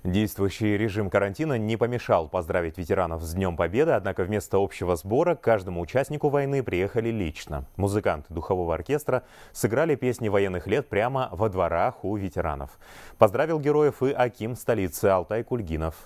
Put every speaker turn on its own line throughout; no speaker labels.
Действующий режим карантина не помешал поздравить ветеранов с Днем Победы, однако вместо общего сбора к каждому участнику войны приехали лично. Музыканты духового оркестра сыграли песни военных лет прямо во дворах у ветеранов. Поздравил героев и аким столицы Алтай Кульгинов.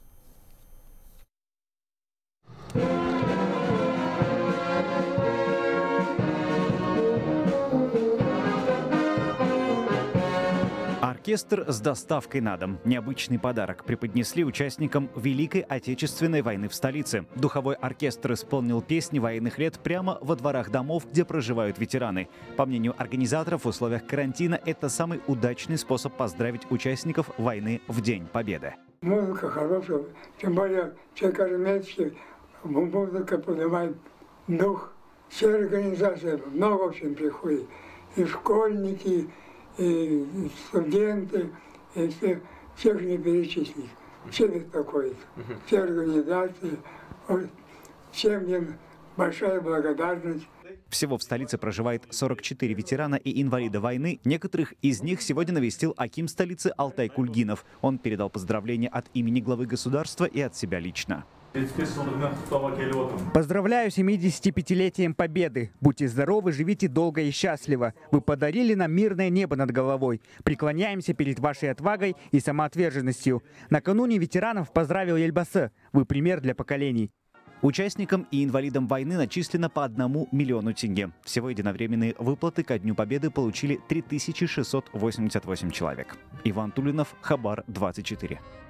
Оркестр с доставкой на дом. Необычный подарок преподнесли участникам Великой Отечественной войны в столице. Духовой оркестр исполнил песни военных лет прямо во дворах домов, где проживают ветераны. По мнению организаторов, в условиях карантина это самый удачный способ поздравить участников войны в День Победы.
Музыка хорошая, тем более Черкармецкий, музыка поднимает дух. Все организации, много очень приходит. И школьники, и студенты, и всех не перечислить. Все беспокоят, все организации, всем им большая благодарность.
Всего в столице проживает 44 ветерана и инвалида войны. Некоторых из них сегодня навестил аким столицы Алтай Кульгинов. Он передал поздравления от имени главы государства и от себя лично.
Поздравляю с 75-летием Победы. Будьте здоровы, живите долго и счастливо. Вы подарили нам мирное небо над головой. Преклоняемся перед вашей отвагой и самоотверженностью. Накануне ветеранов поздравил Елбасы. Вы пример для поколений.
Участникам и инвалидам войны начислено по 1 миллиону тенге. Всего единовременные выплаты ко Дню Победы получили 3688 человек. Иван Тулинов, Хабар 24.